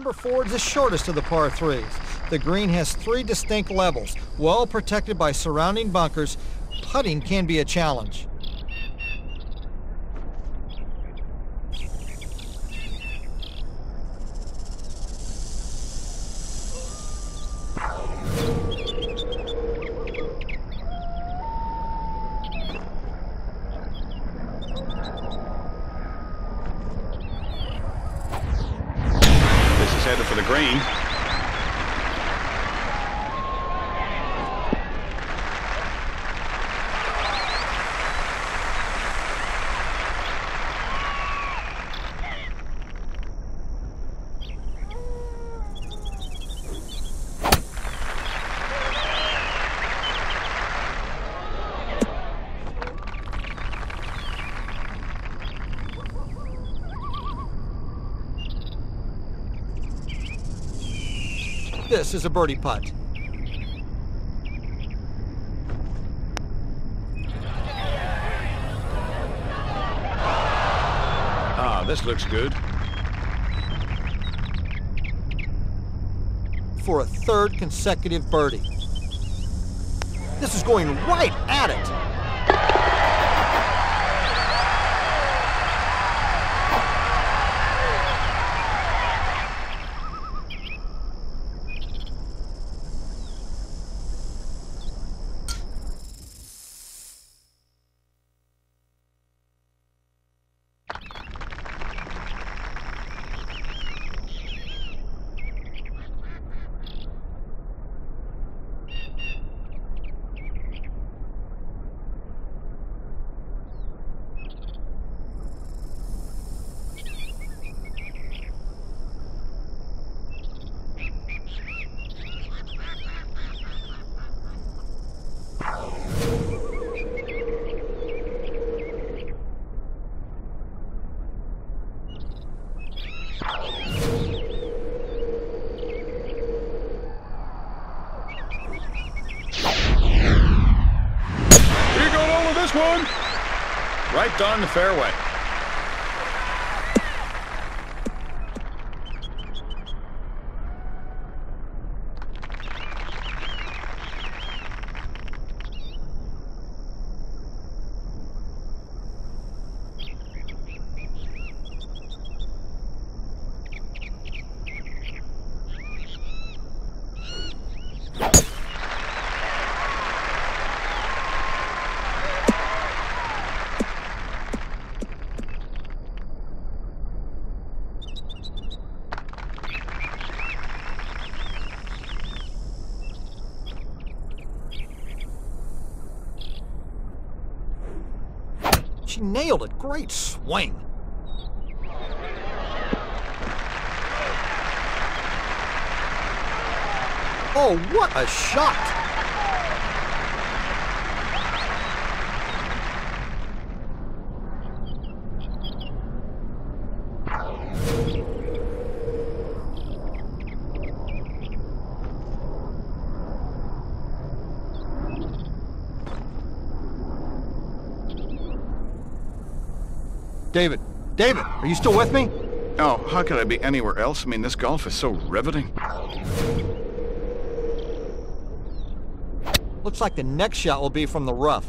Number 4 is the shortest of the par 3s. The green has 3 distinct levels, well protected by surrounding bunkers. Putting can be a challenge. This is headed for the green. This is a birdie putt. Ah, this looks good. For a 3rd consecutive birdie. This is going right at it. One right down the fairway. She nailed it. Great swing. Oh, what a shot! David, are you still with me? Oh, how could I be anywhere else? I mean, this golf is so riveting. Looks like the next shot will be from the rough.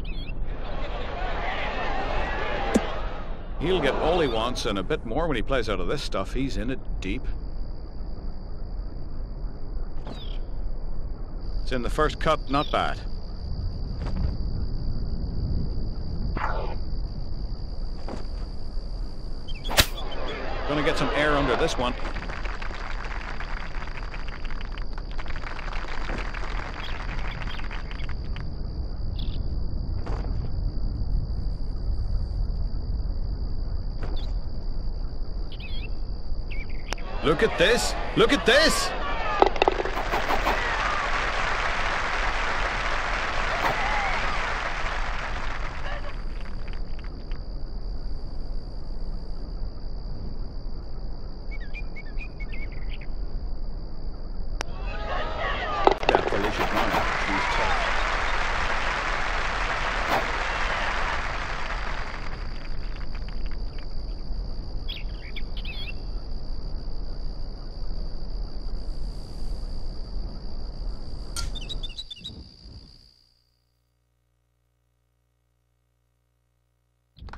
He'll get all he wants and a bit more when he plays out of this stuff. He's in it deep. It's in the first cut, not bad. Gonna get some air under this one. Look at this! Look at this!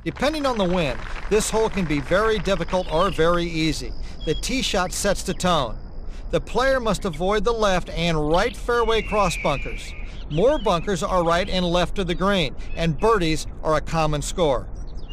Depending on the wind, this hole can be very difficult or very easy. The tee shot sets the tone. The player must avoid the left and right fairway cross bunkers. More bunkers are right and left of the green, and birdies are a common score.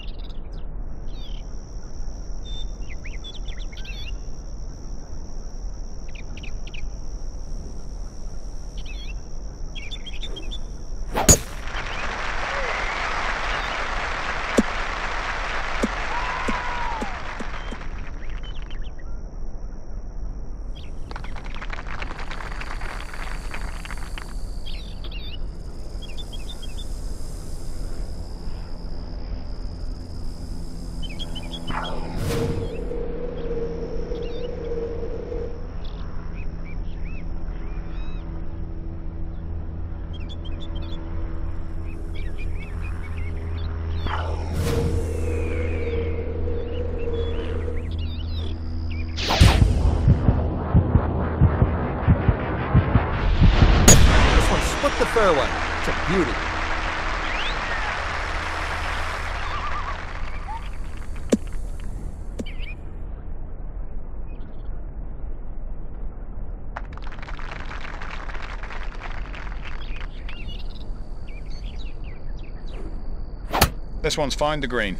The fairway. It's a beauty. This one's found the green.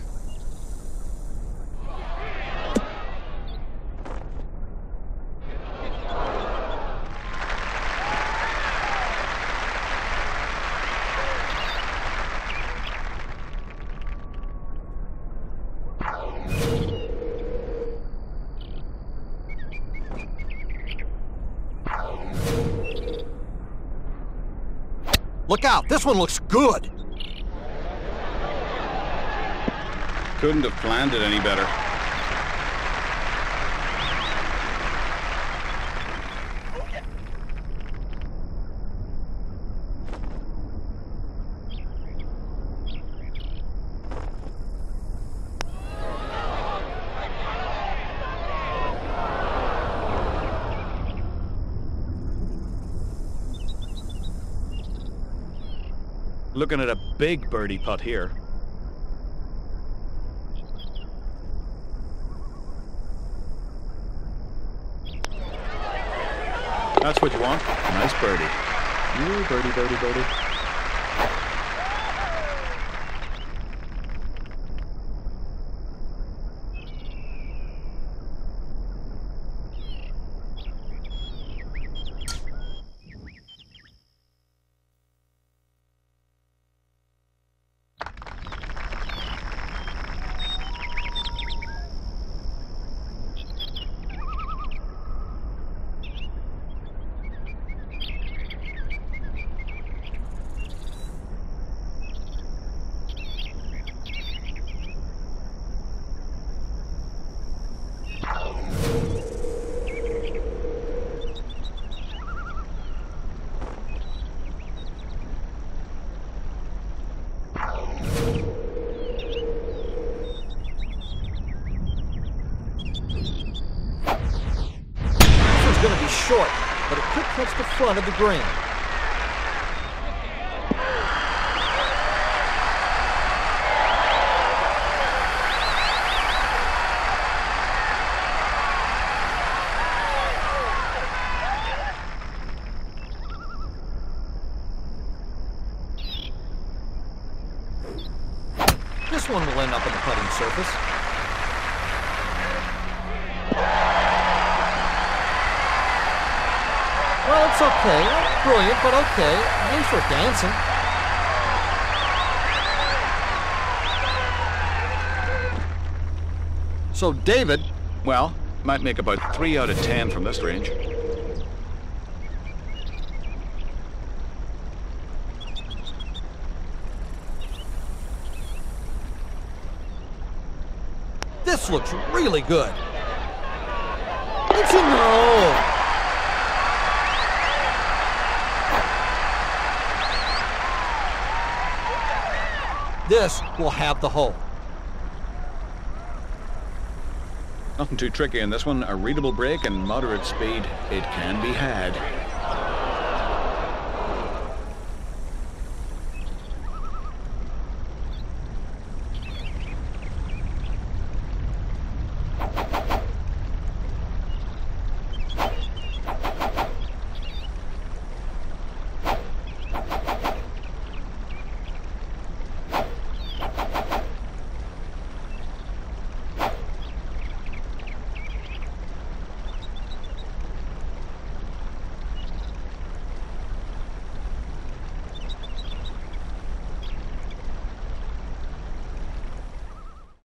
Look out, this one looks good. Couldn't have planned it any better. Looking at a big birdie putt here. That's what you want. Nice birdie. Ooh, birdie, birdie, birdie. Going to be short, but it could touch the front of the green. This one will end up on the putting surface. Well, it's okay. Not brilliant, but okay. At least we're dancing. So, David... Well, might make about 3 out of 10 from this range. This looks really good. It's in the hole. This will have the hole. Nothing too tricky in this one. A readable break and moderate speed. It can be had.